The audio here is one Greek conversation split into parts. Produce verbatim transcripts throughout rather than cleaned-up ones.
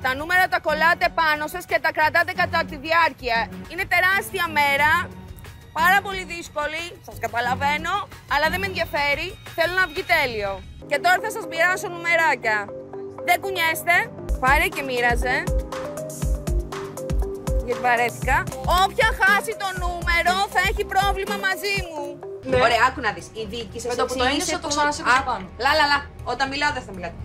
Τα νούμερα τα κολλάτε πάνω σας και τα κρατάτε κατά τη διάρκεια. Είναι τεράστια μέρα, πάρα πολύ δύσκολη, σας καταλαβαίνω, αλλά δεν με ενδιαφέρει, θέλω να βγει τέλειο. Και τώρα θα σας μοιράσω νουμεράκια. Δεν κουνιέστε, πάρε και μοίραζε. Γιατί βαρέθηκα. Όποια χάσει το νούμερο θα έχει πρόβλημα μαζί μου. Ναι. Ωραία, άκου να δεις. Η δίκη σας εξήγησε. Με το που το ένιωσα το ξανασήκωσα πάνω. Λα, λα, λα. Όταν μιλάω δεν θα μιλάτε.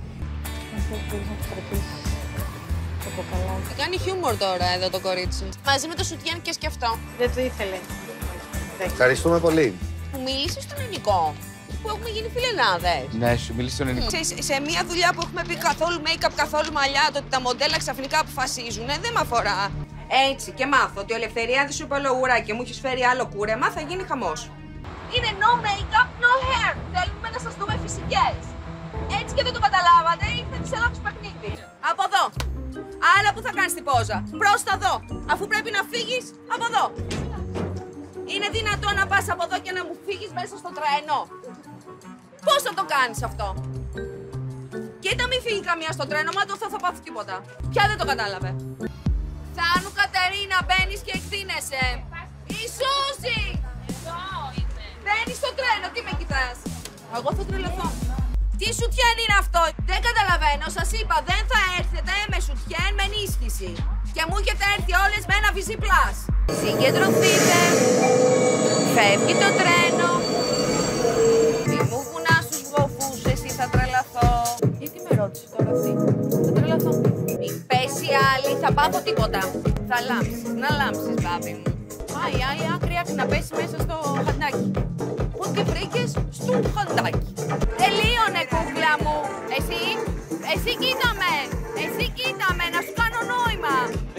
Κάνει χιούμορ τώρα εδώ το κορίτσι. Μαζί με το σουτιέν και σκεφτό. Δεν το ήθελε. Ευχαριστούμε πολύ. Που μίλησε στον ελληνικό. Που έχουμε γίνει φιλενάδες. Ναι, σου μίλησε στον ελληνικό. Σε, σε μια δουλειά που έχουμε πει καθόλου make-up, καθόλου μαλλιά, το ότι τα μοντέλα ξαφνικά αποφασίζουν, δεν με αφορά. Έτσι και μάθω ότι ο Ελευθεριάδης σου είπε όλο ουρά και μου έχεις φέρει άλλο κούρεμα, θα γίνει χαμός. Είναι no make-up, no hair. Θέλουμε να σας δούμε φυσικές. Έτσι και δεν το καταλάβατε, ήρθατε σε λάθος παιχνίδι. Από εδώ. Άρα που θα κάνεις την πόζα. Προς τα δω. Αφού πρέπει να φύγεις, από εδώ. Είναι δυνατό να πας από εδώ και να μου φύγεις μέσα στο τρένο. Πώς θα το κάνεις αυτό. Κοίτα μη φύγει καμία στο τρένο, μα το θα, θα πάθει τίποτα. Ποια δεν το κατάλαβε. Θάνου Κατερίνα, μπαίνεις και εκδίνεσαι. Η Σούζη! Μπαίνεις στο τρένο, τι με κοιτάς. Εγώ θα τρελαθώ. Τι σουτιέν είναι αυτό. Δεν καταλαβαίνω, σας είπα δεν θα έρθετε με σουτιέν με ενίσχυση. Και μου έχετε έρθει όλες με ένα βυζί πλάς. Συγκεντρωθείτε. Φεύγει το τρένο. Μη μου βουνά στους βοφούς, εσύ θα τρελαθώ. Γιατί με ρώτησε τώρα αυτή. Θα τρελαθώ. Μην πέσει άλλη, θα πάθω τίποτα. Θα λάμψεις, να λάμψεις μπάμπι μου. Α, η άλλη άκρη άκρη να πέσει μέσα στο χαντάκι. Πού τη βρήκες στο χαντάκι. Τελείωνε κούκλα μου. Εσύ, εσύ κοίτα με. Εσύ κοίτα με, να σου κάνω νόημα.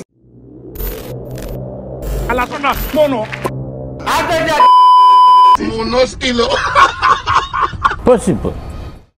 Αλλά τώρα, μόνο. Άντε για... Μονόσκυλο. Πώς είπε.